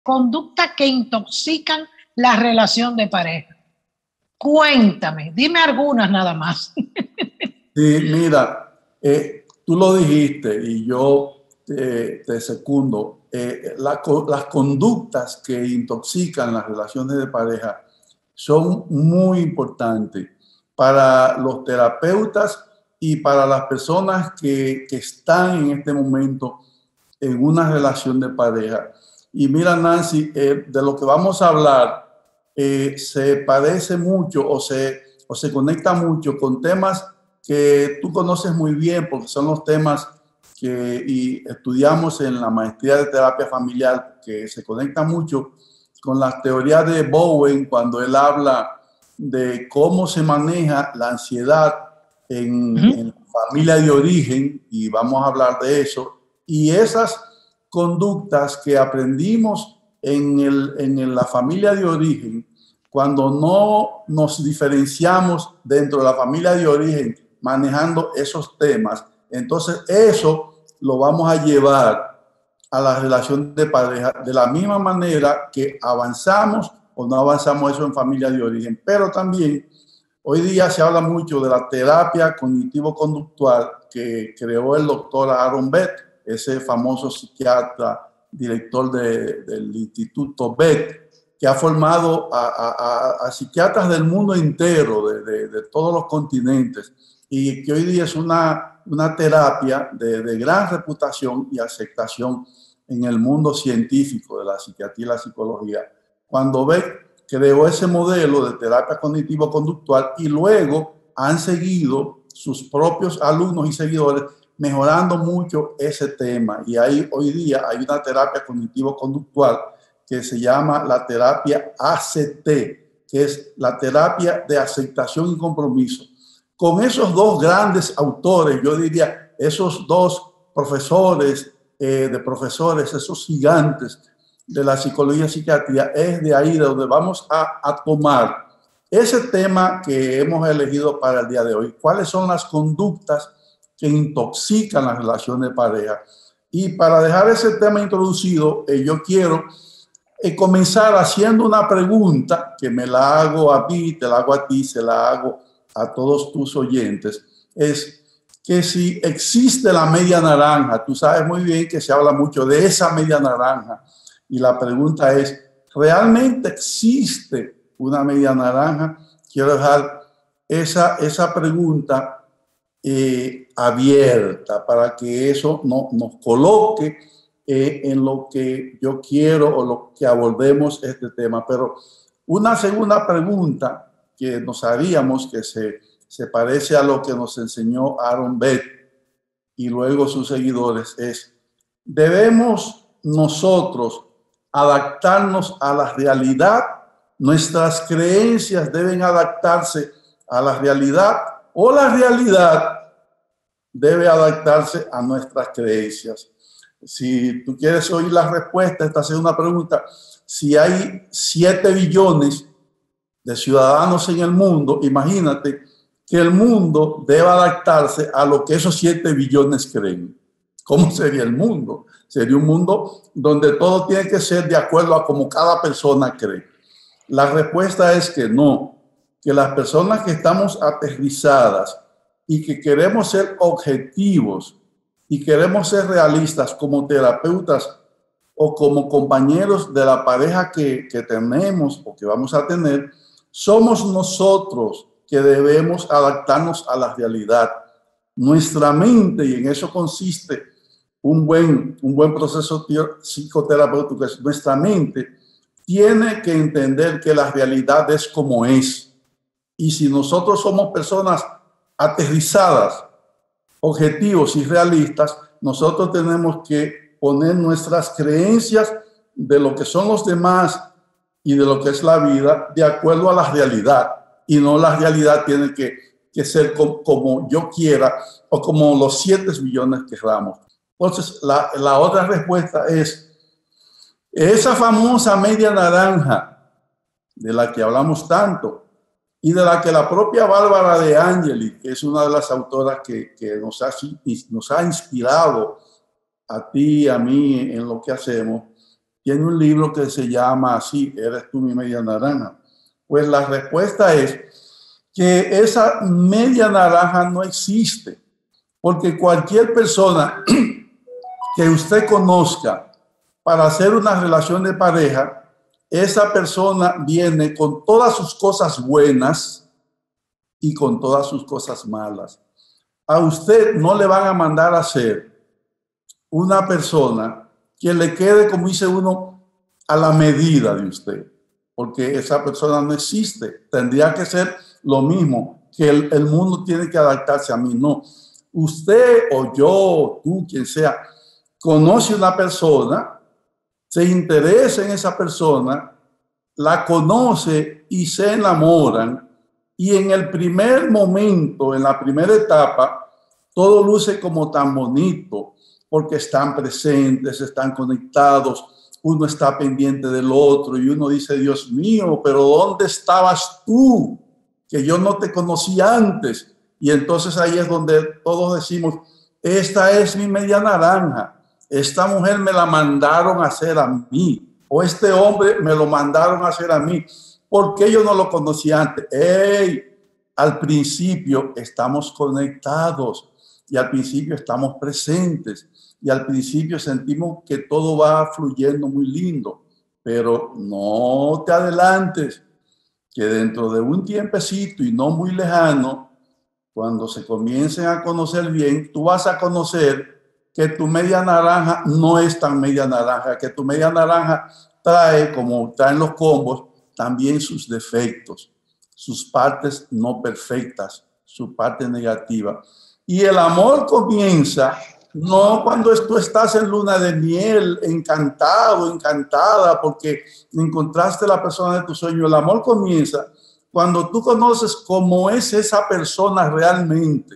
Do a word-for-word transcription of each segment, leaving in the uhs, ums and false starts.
conductas que intoxican la relación de pareja. Cuéntame, dime algunas nada más. Sí, mira, eh, tú lo dijiste y yo eh, te secundo. Eh, la, las conductas que intoxican las relaciones de pareja son muy importantes para los terapeutas y para las personas que, que están en este momento en una relación de pareja. Y mira, Nancy, eh, de lo que vamos a hablar eh, se parece mucho o se, o se conecta mucho con temas que tú conoces muy bien, porque son los temas que y estudiamos en la maestría de terapia familiar, que se conecta mucho con las teorías de Bowen cuando él habla de cómo se maneja la ansiedad en, uh-huh. en la familia de origen, y vamos a hablar de eso, y esas conductas que aprendimos en, el, en la familia de origen, cuando no nos diferenciamos dentro de la familia de origen manejando esos temas, entonces eso lo vamos a llevar a la relación de pareja de la misma manera que avanzamos o no avanzamos eso en familia de origen. Pero también hoy día se habla mucho de la terapia cognitivo-conductual que creó el doctor Aaron Beck, ese famoso psiquiatra, director de, del Instituto Beck, que ha formado a, a, a psiquiatras del mundo entero, de, de, de todos los continentes, y que hoy día es una, una terapia de, de gran reputación y aceptación en el mundo científico de la psiquiatría y la psicología. Cuando Beck creó ese modelo de terapia cognitivo-conductual y luego han seguido sus propios alumnos y seguidores mejorando mucho ese tema. Y ahí, hoy día hay una terapia cognitivo-conductual que se llama la terapia A C T, que es la terapia de aceptación y compromiso. Con esos dos grandes autores, yo diría, esos dos profesores eh, de profesores, esos gigantes de la psicología y psiquiatría, es de ahí de donde vamos a, a tomar ese tema que hemos elegido para el día de hoy. ¿Cuáles son las conductas que intoxican las relaciones de pareja? Y para dejar ese tema introducido, eh, yo quiero eh, comenzar haciendo una pregunta que me la hago a ti, te la hago a ti, se la hago a todos tus oyentes. Es que si existe la media naranja, tú sabes muy bien que se habla mucho de esa media naranja, y la pregunta es, ¿realmente existe una media naranja? Quiero dejar esa, esa pregunta eh, abierta para que eso no, nos coloque eh, en lo que yo quiero o lo que abordemos este tema. Pero una segunda pregunta que nos haríamos, que se, se parece a lo que nos enseñó Aaron Beck y luego sus seguidores, es, ¿debemos nosotros adaptarnos a la realidad? ¿Nuestras creencias deben adaptarse a la realidad o la realidad debe adaptarse a nuestras creencias? Si tú quieres oír la respuesta a esta segunda pregunta, si hay siete billones de ciudadanos en el mundo, imagínate que el mundo deba adaptarse a lo que esos siete billones creen. ¿Cómo sería el mundo? Sería un mundo donde todo tiene que ser de acuerdo a como cada persona cree. La respuesta es que no, que las personas que estamos aterrizadas y que queremos ser objetivos y queremos ser realistas como terapeutas o como compañeros de la pareja que, que tenemos o que vamos a tener, somos nosotros que debemos adaptarnos a la realidad. Nuestra mente, y en eso consiste un buen, un buen proceso psicoterapéutico, es nuestra mente tiene que entender que la realidad es como es. Y si nosotros somos personas aterrizadas, objetivos y realistas, nosotros tenemos que poner nuestras creencias de lo que son los demás y de lo que es la vida de acuerdo a la realidad. Y no la realidad tiene que, que ser como, como yo quiera o como los siete billones queramos. Entonces, la, la otra respuesta es esa famosa media naranja de la que hablamos tanto y de la que la propia Bárbara De Angeli, que es una de las autoras que, que nos, ha, nos ha inspirado a ti y a mí en lo que hacemos, tiene un libro que se llama así, ¿Eres tú mi media naranja? Pues la respuesta es que esa media naranja no existe, porque cualquier persona que usted conozca para hacer una relación de pareja, esa persona viene con todas sus cosas buenas y con todas sus cosas malas. A usted no le van a mandar a hacer una persona que le quede, como dice uno, a la medida de usted, porque esa persona no existe. Tendría que ser lo mismo, que el, el mundo tiene que adaptarse a mí. No, usted o yo, tú, quien sea, conoce una persona, se interesa en esa persona, la conoce y se enamoran, y en el primer momento, en la primera etapa, todo luce como tan bonito, porque están presentes, están conectados, uno está pendiente del otro y uno dice, Dios mío, pero ¿dónde estabas tú? Que yo no te conocí antes. Y entonces ahí es donde todos decimos, esta es mi media naranja, esta mujer me la mandaron a hacer a mí, o este hombre me lo mandaron a hacer a mí, porque yo no lo conocí antes. ¡Ey! Al principio estamos conectados y al principio estamos presentes y al principio sentimos que todo va fluyendo muy lindo, pero no te adelantes, que dentro de un tiempecito y no muy lejano, cuando se comiencen a conocer bien, tú vas a conocer que tu media naranja no es tan media naranja, que tu media naranja trae, como traen los combos, también sus defectos, sus partes no perfectas, su parte negativa. Y el amor comienza no cuando tú estás en luna de miel, encantado, encantada, porque encontraste la persona de tu sueño. El amor comienza cuando tú conoces cómo es esa persona realmente.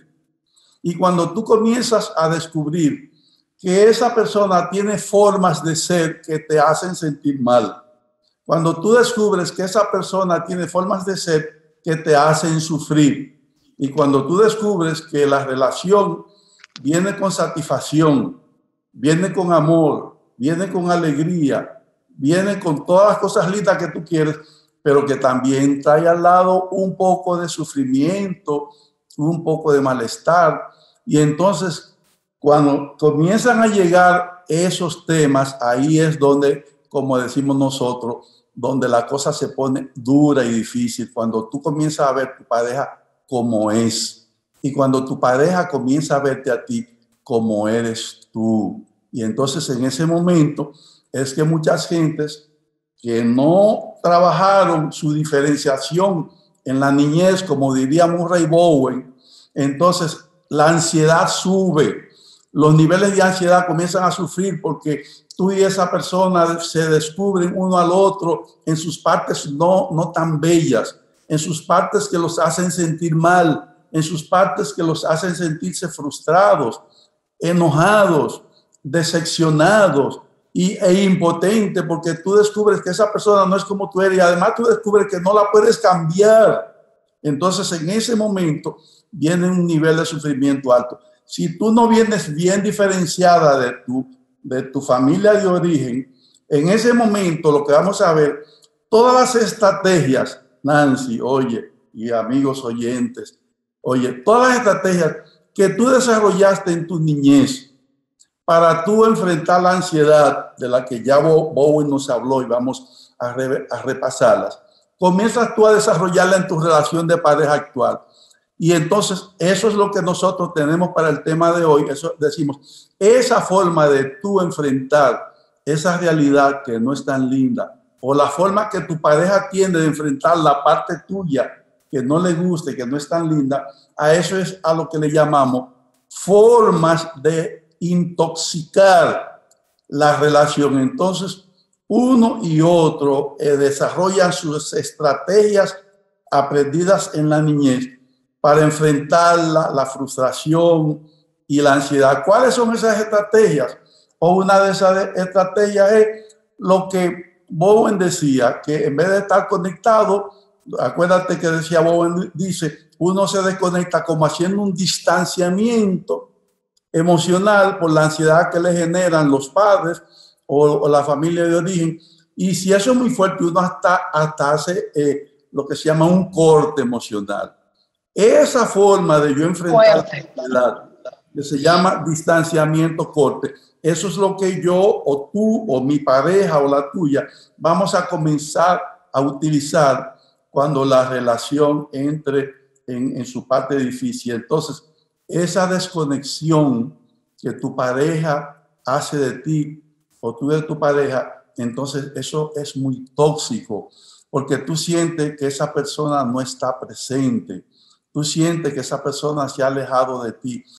Y cuando tú comienzas a descubrir que esa persona tiene formas de ser que te hacen sentir mal. Cuando tú descubres que esa persona tiene formas de ser que te hacen sufrir. Y cuando tú descubres que la relación viene con satisfacción, viene con amor, viene con alegría, viene con todas las cosas lindas que tú quieres, pero que también trae al lado un poco de sufrimiento, un poco de malestar. Y entonces, cuando comienzan a llegar esos temas, ahí es donde, como decimos nosotros, donde la cosa se pone dura y difícil, cuando tú comienzas a ver tu pareja como es, y cuando tu pareja comienza a verte a ti como eres tú. Y entonces en ese momento es que muchas gentes que no trabajaron su diferenciación en la niñez, como diría Murray Bowen, entonces la ansiedad sube, los niveles de ansiedad comienzan a sufrir porque tú y esa persona se descubren uno al otro en sus partes no, no tan bellas, en sus partes que los hacen sentir mal, en sus partes que los hacen sentirse frustrados, enojados, decepcionados y, e impotentes, porque tú descubres que esa persona no es como tú eres y además tú descubres que no la puedes cambiar. Entonces en ese momento viene un nivel de sufrimiento alto. Si tú no vienes bien diferenciada de tu, de tu familia de origen, en ese momento lo que vamos a ver, todas las estrategias, Nancy, oye, y amigos oyentes, oye, todas las estrategias que tú desarrollaste en tu niñez para tú enfrentar la ansiedad de la que ya Bowen nos habló y vamos a, re, a repasarlas, comienzas tú a desarrollarla en tu relación de pareja actual. Y entonces eso es lo que nosotros tenemos para el tema de hoy. Eso decimos, esa forma de tú enfrentar esa realidad que no es tan linda, o la forma que tu pareja tiene de enfrentar la parte tuya que no le guste, que no es tan linda, a eso es a lo que le llamamos formas de intoxicar la relación. Entonces, uno y otro eh, desarrollan sus estrategias aprendidas en la niñez para enfrentar la, la frustración y la ansiedad. ¿Cuáles son esas estrategias? O una de esas estrategias es lo que Bowen decía, que en vez de estar conectado, acuérdate que decía Bowen, dice, uno se desconecta como haciendo un distanciamiento emocional por la ansiedad que le generan los padres o, o la familia de origen. Y si eso es muy fuerte, uno hasta, hasta hace eh, lo que se llama un corte emocional. Esa forma de yo enfrentar la realidad, que se llama distanciamiento corte, eso es lo que yo o tú o mi pareja o la tuya vamos a comenzar a utilizar cuando la relación entre en, en su parte difícil. Entonces, esa desconexión que tu pareja hace de ti o tú de tu pareja, entonces eso es muy tóxico, porque tú sientes que esa persona no está presente, tú sientes que esa persona se ha alejado de ti.